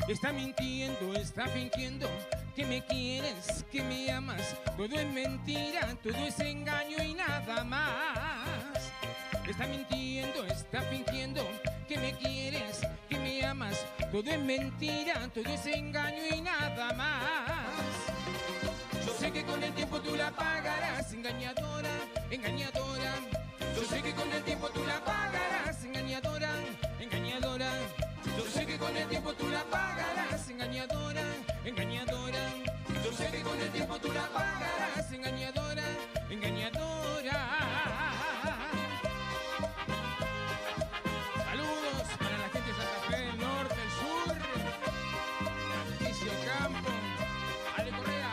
Está mintiendo, está fingiendo que me quieres, que me amas. Todo es mentira, todo es engaño y nada más. Está mintiendo, está fingiendo que me quieres, que me amas. Todo es mentira, todo es engaño y nada más. Yo sé que con el tiempo tú la pagarás, engañadora, engañadora. Yo sé que con el tiempo tú la pagarás, engañadora, engañadora. Yo sé que con el tiempo tú la pagarás, engañadora, engañadora. Yo sé que con el tiempo tú la pagarás, engañadora, engañadora. Saludos para la gente de Santa Fe del Norte, del Sur. Patricio Campo, Ale Correa.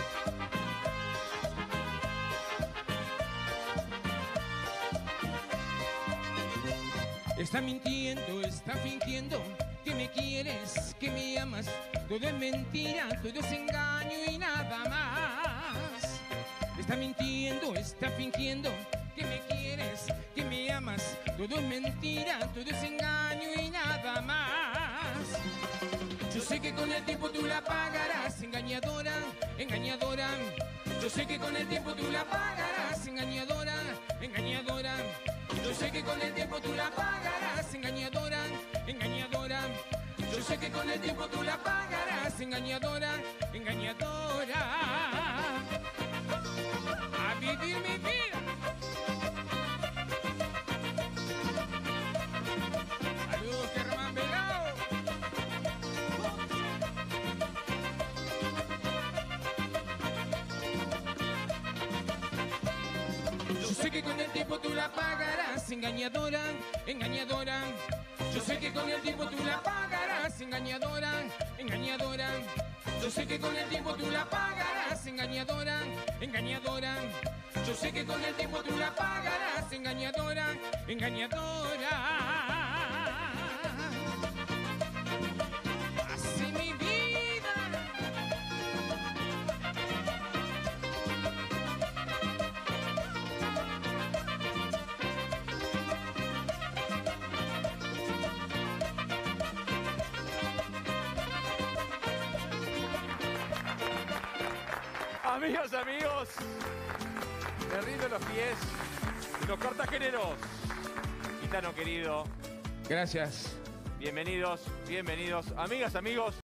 Está mintiendo, está fingiendo que me quieres, que me amas. Todo es mentira, todo es engaño y nada más. Está mintiendo, está fingiendo que me quieres, que me amas. Todo es mentira, todo es engaño y nada más. Yo sé que con el tiempo tú la pagarás, engañadora, engañadora. Yo sé que con el tiempo tú la pagarás, engañadora, engañadora. Yo sé que con el tiempo tú la pagarás, engañadora, engañadora. Yo sé que con el tiempo tú la pagarás, engañadora, engañadora. A vivir mi vida. Saludos, Germán Velao. Yo sé que con el tiempo tú la pagarás, engañadora, engañadora. Yo sé que con el tiempo tú la pagarás, engañadora, engañadora. Yo sé que con el tiempo tú la pagarás, engañadora, engañadora. Yo sé que con el tiempo tú la pagarás, engañadora, engañadora. Así mi vida. Amigas, amigos, me rindo los pies de los cortagéneros. Gitano querido, Gracias. bienvenidos, bienvenidos. Amigas, amigos,